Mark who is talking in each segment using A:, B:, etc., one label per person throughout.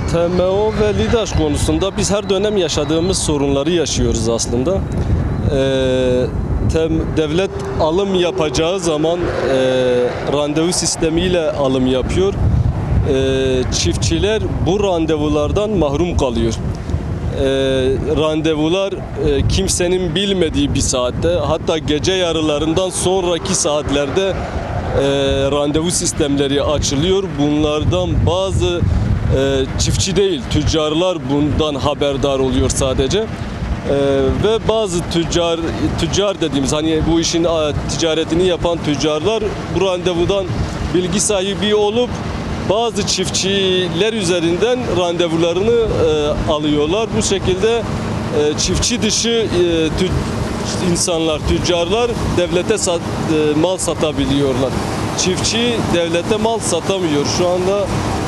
A: TMO ve LİDAŞ konusunda biz her dönem yaşadığımız sorunları yaşıyoruz aslında. Devlet alım yapacağı zaman randevu sistemiyle alım yapıyor. Çiftçiler bu randevulardan mahrum kalıyor. Randevular kimsenin bilmediği bir saatte, hatta gece yarılarından sonraki saatlerde randevu sistemleri açılıyor. Bunlardan bazı çiftçi değil, tüccarlar bundan haberdar oluyor sadece. Ve bazı tüccar dediğimiz, hani bu işin ticaretini yapan tüccarlar bu randevudan bilgi sahibi olup bazı çiftçiler üzerinden randevularını alıyorlar. Bu şekilde çiftçi dışı insanlar, tüccarlar devlete mal satabiliyorlar. Çiftçi devlete mal satamıyor. Şu anda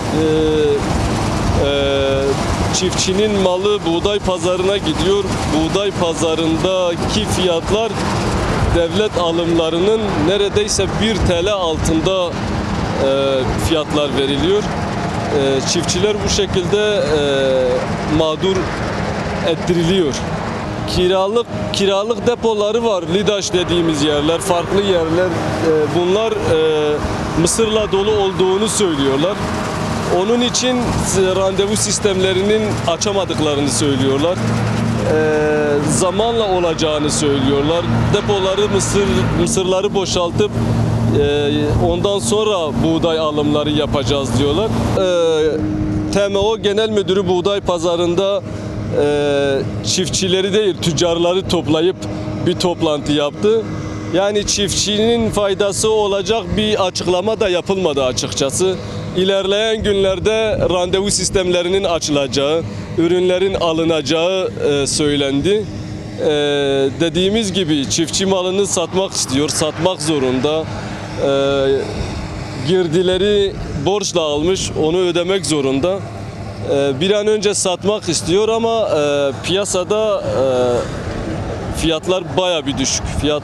A: çiftçinin malı buğday pazarına gidiyor. Buğday pazarındaki fiyatlar devlet alımlarının neredeyse 1 TL altında fiyatlar veriliyor. Çiftçiler bu şekilde mağdur ettiriliyor. Kiralık depoları var. LİDAŞ dediğimiz yerler, farklı yerler. Bunlar mısırla dolu olduğunu söylüyorlar. Onun için randevu sistemlerinin açamadıklarını söylüyorlar. Zamanla olacağını söylüyorlar. Depoları mısırları boşaltıp ondan sonra buğday alımları yapacağız diyorlar. TMO Genel Müdürü buğday pazarında çiftçileri değil, tüccarları toplayıp bir toplantı yaptı. Yani çiftçinin faydası olacak bir açıklama da yapılmadı açıkçası. İlerleyen günlerde randevu sistemlerinin açılacağı, ürünlerin alınacağı söylendi. Dediğimiz gibi çiftçi malını satmak istiyor, satmak zorunda. Girdileri borçla almış, onu ödemek zorunda. Bir an önce satmak istiyor ama piyasada fiyatlar bayağı bir düşük.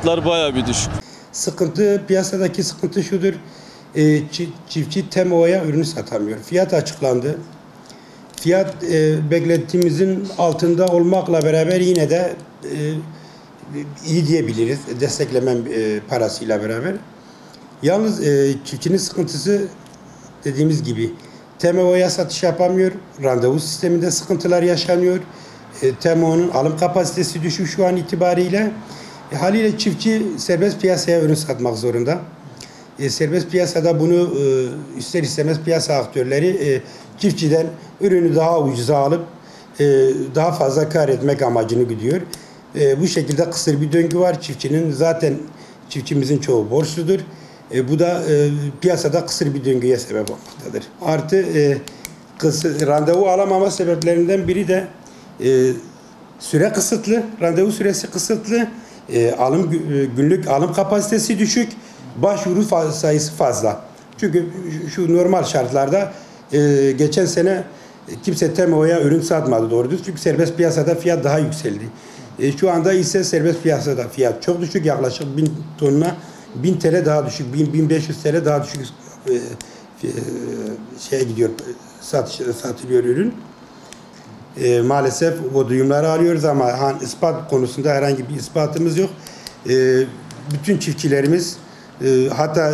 B: Piyasadaki sıkıntı şudur. Çiftçi TMO'ya ürünü satamıyor. Fiyat açıklandı. Fiyat beklediğimizin altında olmakla beraber yine de iyi diyebiliriz. Desteklemem parasıyla beraber. Yalnız çiftçinin sıkıntısı dediğimiz gibi TMO'ya satış yapamıyor. Randevu sisteminde sıkıntılar yaşanıyor. TMO'nun alım kapasitesi düşük şu an itibariyle. Haliyle çiftçi serbest piyasaya ürün satmak zorunda. Serbest piyasada bunu ister istemez piyasa aktörleri çiftçiden ürünü daha ucuza alıp daha fazla kar etmek amacını güdüyor. Bu şekilde kısır bir döngü var. Çiftçimizin çoğu borçludur. Bu da piyasada kısır bir döngüye sebep olmaktadır. Artı randevu alamama sebeplerinden biri de süre kısıtlı, randevu süresi kısıtlı, günlük alım kapasitesi düşük, başvuru sayısı fazla. Çünkü şu normal şartlarda geçen sene kimse TMO'ya ürün satmadı doğrudur. Çünkü serbest piyasada fiyat daha yükseldi. Şu anda ise serbest piyasada fiyat çok düşük, yaklaşık 1000 tonuna 1000 TL daha düşük, 1500 TL daha düşük gidiyor, satılıyor ürün. Maalesef o duyumları alıyoruz ama ispat konusunda herhangi bir ispatımız yok. Bütün çiftçilerimiz, hatta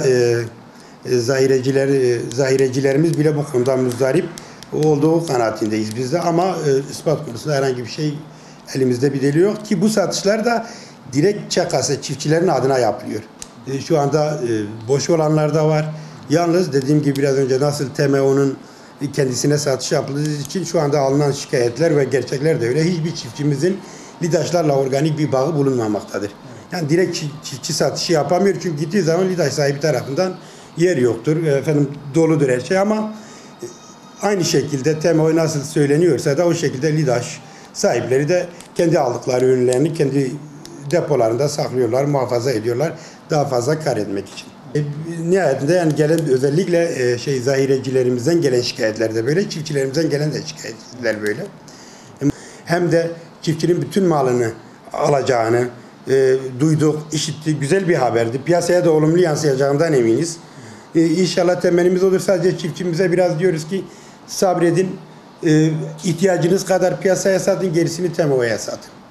B: zahirecilerimiz bile bu konuda muzdarip olduğu kanaatindeyiz biz de, ama ispat konusunda herhangi bir şey elimizde bir delil yok ki bu satışlar da direkt çakası çiftçilerin adına yapılıyor. Şu anda boş olanlar da var. Yalnız dediğim gibi biraz önce nasıl TMO'nun kendisine satış yapıldığı için şu anda alınan şikayetler ve gerçekler de öyle. Hiçbir çiftçimizin LİDAŞ'larla organik bir bağı bulunmamaktadır. Yani direkt çiftçi satışı yapamıyor çünkü gittiği zaman LİDAŞ sahibi tarafından yer yoktur. Doludur her şey, ama aynı şekilde TMO nasıl söyleniyorsa da o şekilde LİDAŞ sahipleri de kendi aldıkları ürünlerini kendi depolarında saklıyorlar, muhafaza ediyorlar daha fazla kar etmek için. Nihayetinde yani gelen özellikle zahirecilerimizden gelen şikayetler de böyle, çiftçilerimizden gelen de şikayetler böyle. Hem de çiftçinin bütün malını alacağını duyduk, işittik, güzel bir haberdi. Piyasaya da olumlu yansıyacağından eminiz. İnşallah temennimiz olur. Sadece çiftçimize biraz diyoruz ki sabredin. ihtiyacınız kadar piyasaya satın, gerisini TEMO'ya satın.